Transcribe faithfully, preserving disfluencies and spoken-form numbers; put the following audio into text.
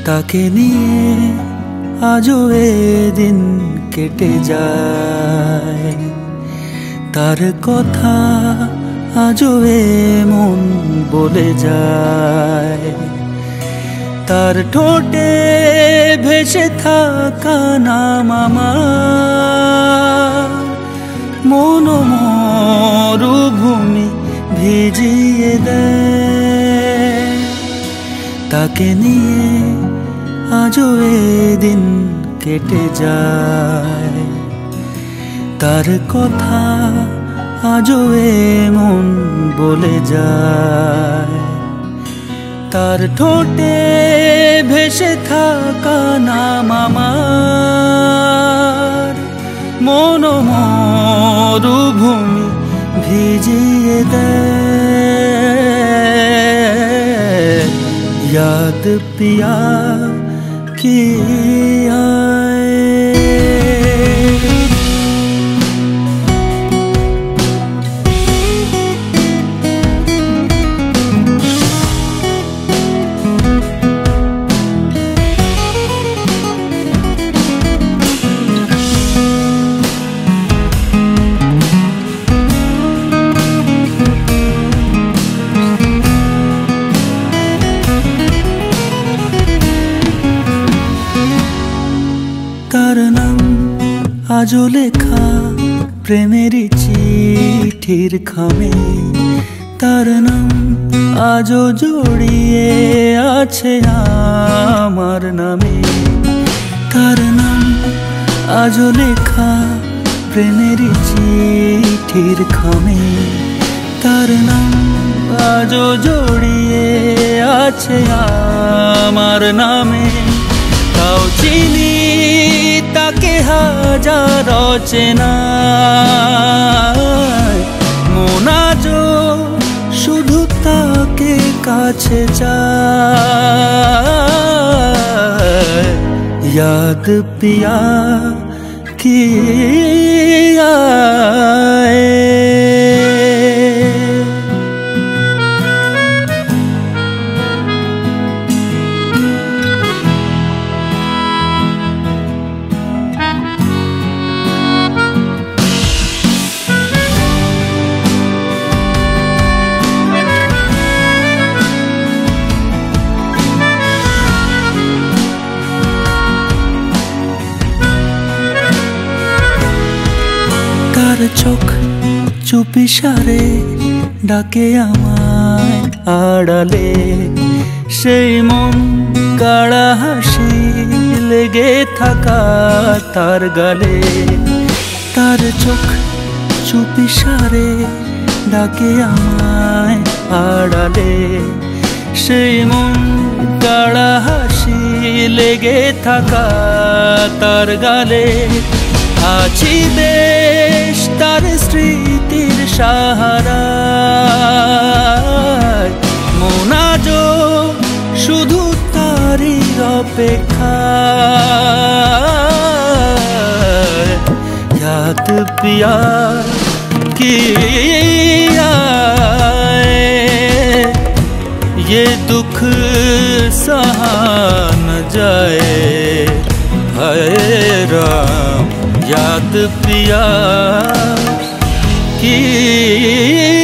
তাকে নিয়ে আজও এ দিন কেটে যায়, তার কথা আজও এ মন বলে যায়। তার ঠোঁটে ভেসে থাকা নাম আমার মন মরুভূমি ভিজিয়ে দেয়। তাকে নিয়ে আজও এ দিন কেটে যায়, তার কথা আজও এ মন বলে যায়। তার ঠোঁটে ভেসে থাকা নাম আমার মন মরুভূমি ভিজিয়ে দেয়। याद पिया की आए। তার নাম আজও লেখা প্রেমেরই চিঠির খামে, তার নাম আজও জড়িয়ে আছে আমার নামে। তার নাম আজও লেখা প্রেমেরই চিঠির খামে, তার নাম আজও জড়িয়ে আছে আমার নামে। তাও চিনি তাকে হাজার অচেনায়, মন আজও শুধু তাকে কাছে চায়। याद पिया की आए। তার চোখ চুপি সারে ডাকে আমায় আড়ালে, সেই মন কাড়া হাসি লেগে থাকা তার গালে। তার চোখ চুপি সারে ডাকে আমায় আড়ালে, সেই মন কাড়া হাসি লেগে থাকা তার গালে। আছি বেশ তার স্মৃতির সাহারায়, মন আজও শুধু তারই অপেক্ষায়। याद पिया की आए, ये दुख सहा न जाए। हाय राम याद पिया की